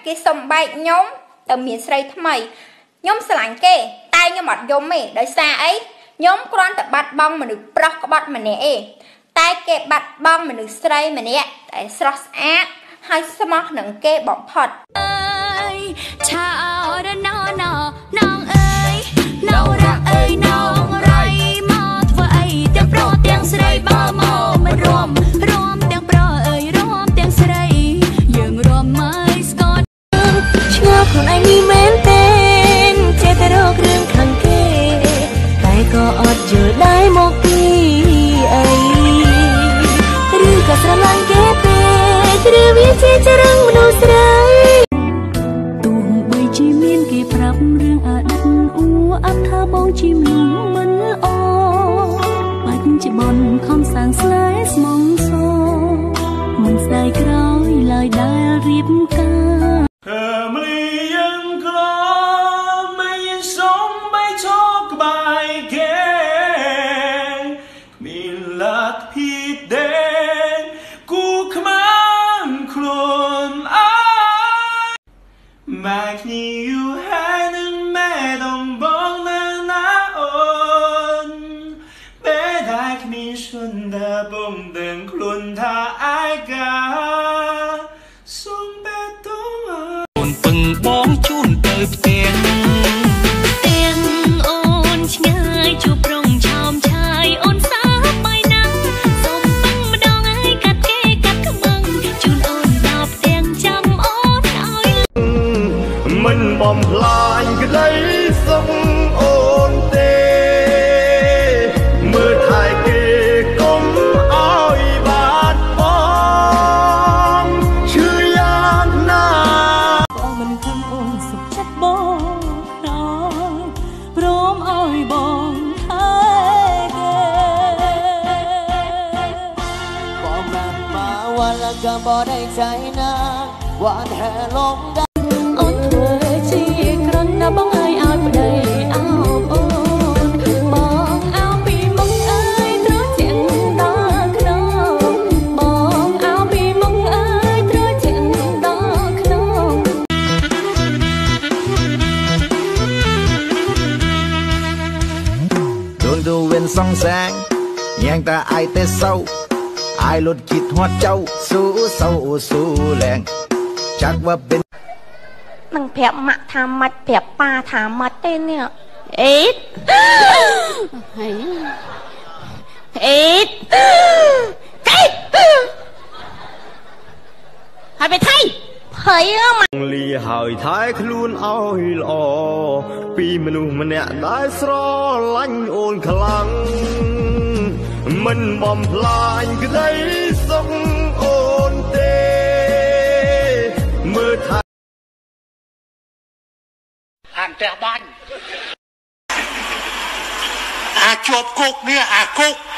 គេសុំបែកខ្ញុំទៅមានស្រីថ្មីខ្ញុំស្រឡាញ់គេតែខ្ញុំអត់យំទេដោយសារអីខ្ញុំគ្រាន់តែបាត់បង់មនុស្សប្រុសក្បត់ម្នាក់ឯងតែគេបាត់បង់មនុស្សស្រីម្នាក់តែស្រស់ស្អាតហើយស្មោះនឹងគេបំផុតអើយឆាអរណោណោណងអើយណៅរ៉ាអើយណងរៃមកធ្វើអីទាំងប្រុសទាំងស្រីបើមកមិនរួមទាំងប្រុសអើយរួមទាំងស្រីយើងរួមមកស្គាល់ឆ្ងល់ខ្លួនឯងនេះមែនទេចេះតែរករឿងខាងគេតែក៏អត់យល់ដែរមកពីអីឬក៏ស្រឡាញ់គេពេកឬវាជាចរឹងមនុស្សស្រីទោះបីជាមានគេប្រាប់រឿងអតីតអ៊ូអត់ថាបងជាមនុស្សមិនល្អបាច់ជាបនខំសាងស្នេហ៍ស្មងសមិនស្ដាយក្រោយឡើយដែលរៀបការម៉ែគ្នាយូរហើយនឹងម៉ែដំបងនៅណាអូនពេលដែលគ្មានឈុនដែលបងដឹងខ្លួនថាឯកាសុំបែតតងអូនពឹងបងជូនទៅផ្ទះទាំងអូនឆ្ងាយជួបប្រងឆោមឆាយអូនសាបាយណាស់សុំពឹងម្ដងឲ្យកាត់គេកាត់ខ្មឹងជូនអូនដល់ផ្ទះចាំអូនឲ្យមិនបំផ្លាញក្តីសុខអូនទេមើលថែគេកុំឲ្យបាត់បង់ឈឺយ៉ាងណាបងមិនខំអូនសុខចិត្តបងណោព្រមឲ្យបងថែគេបងបានមកវល់ក៏บ่ได้ใจណាវ៉ាន់ហែលងអូនធ្វើជាក្រឹងណាបងឲ្យប្តីអោបអូនបងអោពីមុខអើយត្រជាក់ដល់ក្នុងបងអោពីមុខអើយត្រជាក់ដល់ក្នុងដូនទៅវិញសងសាងយ៉ាងតែអាយតែសៅអាយលុតគិតហត់ចៅស៊ូសៅស៊ូលែងចាក់ว่าเป็นនឹងប្រាប់ម៉ាក់ថាម៉ាច់ប្រាប់ប៉ាថាម៉ាច់ទេនេះអេតអេតកេតហើយไปថៃភ័យមកលីហើយថែខ្លួនឲ្យល្អពីមនុស្សម្នាក់ដែលស្រឡាញ់អូនខ្លាំងមិនបំផ្លាញក្តីសុខអូនទេមើលថែអានផ្ទះបាញ់អាជាប់គុកនេះអាគុក